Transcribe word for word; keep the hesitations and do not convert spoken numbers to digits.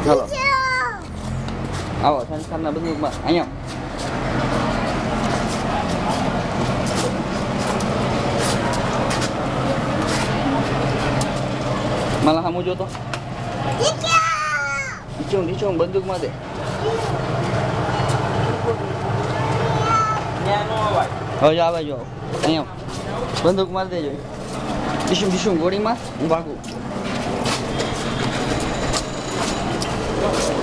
ચાલો આવો સંસ્કારના બંદૂકમાં અહીંયા માલા સામું જોતો નીચું નીચું બંદૂકમાં દે હવે આવે જો અહીંયા બંદૂક મારી દેજો ડીશું ડીશું ગોળીમાં હું ભાગું